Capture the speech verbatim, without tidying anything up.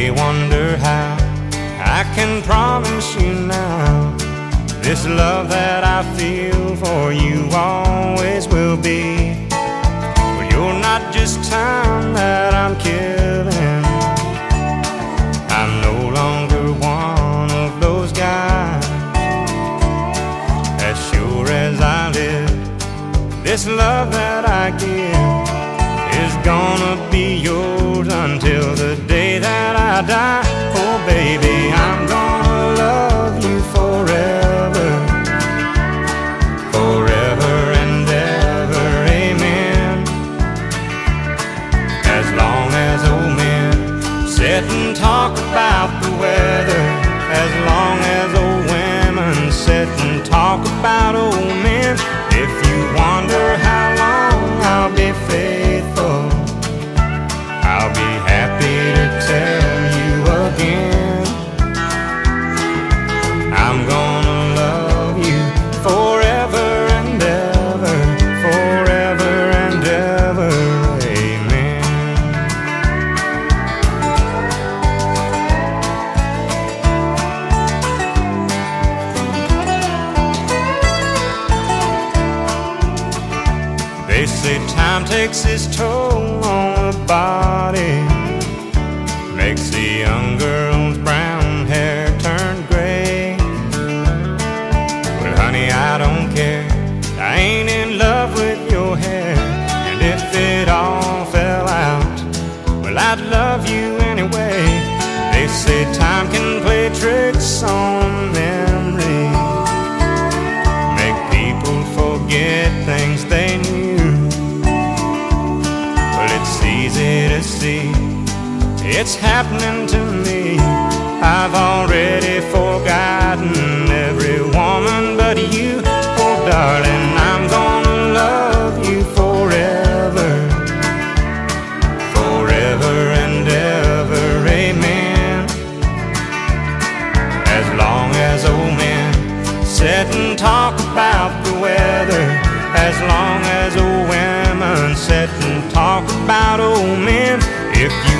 may wonder how, I can promise you now, this love that I feel for you always will be. Well, you're not just time that I'm killing, I'm no longer one of those guys. As sure as I live, this love that I give is gonna be yours until the day that I die. Oh baby, I'm gonna love you forever, forever and ever, amen. As long as old men sit and talk about the weather, as long as old women sit and talk about old men. If you wonder how long I'll be faithful, I'll be happy to tell you again, I'm gonna love you forever and ever, forever and ever, amen. They say time takes its toll on the body, makes the young girl's brown hair turn gray. Well honey, I don't care, I ain't in love with your hair. And if it all fell out, well I'd love you anyway. They say time can play tricks on memory, make people forget things they knew. It's easy to see, it's happening to me. I've already forgotten every woman but you. Oh darling, I'm gonna love you forever, forever and ever, amen. As long as old men sit and talk about the weather, as long as old women sit and talk about old men. If you